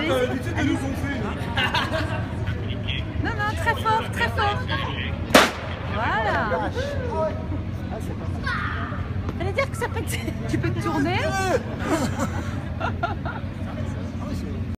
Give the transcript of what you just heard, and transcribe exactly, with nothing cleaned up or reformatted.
Allez. T'as l'habitude de nous gonfler. Non, non, très fort, très fort. Voilà. Fallait dire que ça peut te... Tu peux te tourner.